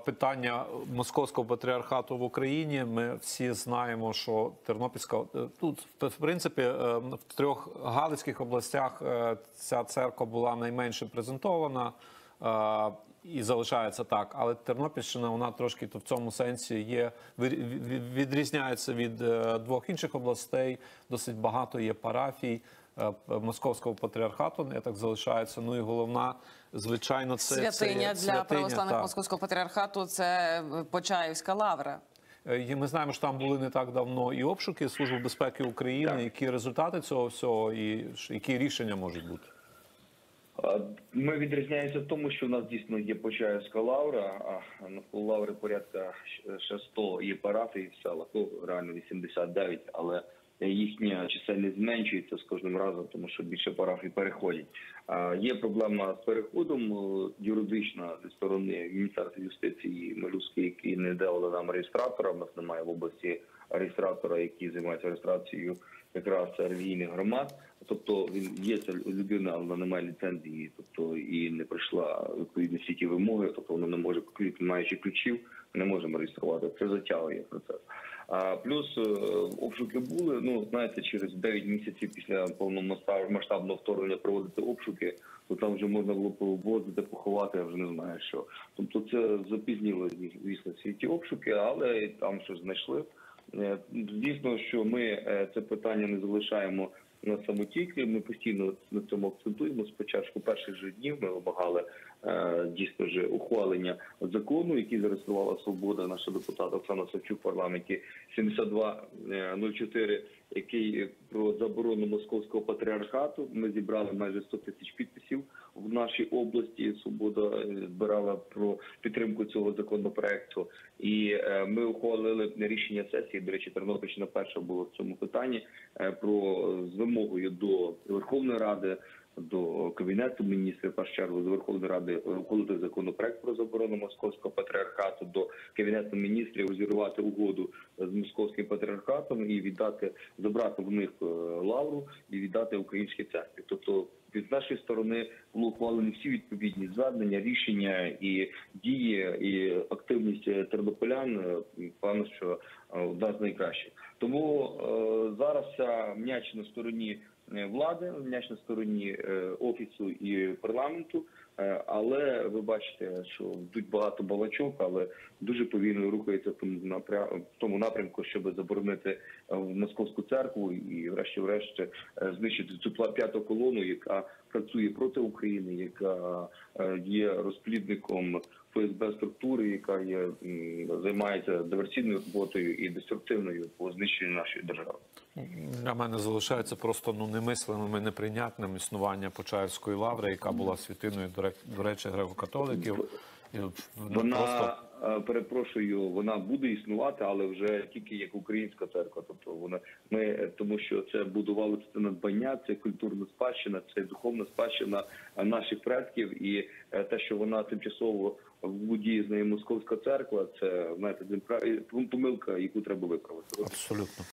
питання Московського патріархату в Україні. Ми всі знаємо, що Тернопільська, тут, в принципі, в трьох галицьких областях ця церква була найменше презентована і залишається так. Але Тернопільщина, вона трошки в цьому сенсі відрізняється від двох інших областей. Досить багато є парафій Московського патріархату, не так залишається. Ну і головна, звичайно, це святиня для православних Московського патріархату – це Почаївська лавра. І ми знаємо, що там були не так давно і обшуки Служби безпеки України. Які результати цього всього і які рішення можуть бути? Ми відрізняємося в тому, що в нас дійсно є Почаївська лавра, а навколо лаври порядка ще 100 є парафій в селах, реально 89, але їхня чисельність зменшується з кожним разом, тому що більше парафій переходять. Є проблема з переходом юридична зі сторони Міністерства юстиції Милюської, які не дали нам реєстратора. У нас немає в області реєстратора, який займається реєстрацією якраз релігійних громад. Тобто він є ця людина, але вона не має ліцензії, тобто і не пройшла відповідні всі ті вимоги, тобто вона не може, маючи ключів, не можемо реєструвати. Це затягує процес. Плюс обшуки були, ну, знаєте, через 9 місяців після повномасштабного вторгнення проводити обшуки, то там вже можна було повозити, поховати, я вже не знаю що. Тобто це запізніло, звісно, всі ті обшуки, але там щось знайшли. Звісно, що ми це питання не залишаємо на самотіки, ми постійно на цьому акцентуємо. Спочатку перших же днів ми вимагали дійсно ж ухвалення закону, який зареєструвала «Свобода», наша депутат Оксана Савчук в парламенті, 7204, який про заборону Московського патріархату. Ми зібрали майже 100 тисяч підписів в нашій області. «Свобода» збирала про підтримку цього законопроекту. І ми ухвалили рішення сесії, до речі, Тернопільщина перша була в цьому питанні, з вимогою до Верховної Ради, до Кабінету міністрів, в першу чергу, до Верховної Ради ухвалити законопроект про заборону Московського патріархату, до Кабінету міністрів розірвати угоду з Московським патріархатом і забрати в них лавру і віддати українській церкві. Тобто з нашої сторони було ухвалені всі відповідні звернення, рішення і дії, і активність тернополян, певно, що одна з найкращих. Тому зараз ця м'яч на стороні влади, м'яч на стороні Офісу і парламенту, але ви бачите, що йдуть багато балачок, але дуже повільно рухається в тому напрямку, щоб заборонити Московську церкву і врешті-решт знищити цю п'яту колону, яка працює проти України, яка є розплідником ФСБ структури, яка займається диверсійною роботою і деструктивною по знищенню нашої держави. Для мене залишається просто немислимим і неприйнятним існування Почаївської лаври, яка була святиною, до речі, греко-католиків. Вона, перепрошую, вона буде існувати, але вже тільки як українська церква. Тобто тому що це будувало це надбання, це культурна спадщина, це духовна спадщина наших предків. І те, що вона тимчасово володіє з нею Московська церква, це, знаєте, помилка, яку треба виправити. Абсолютно.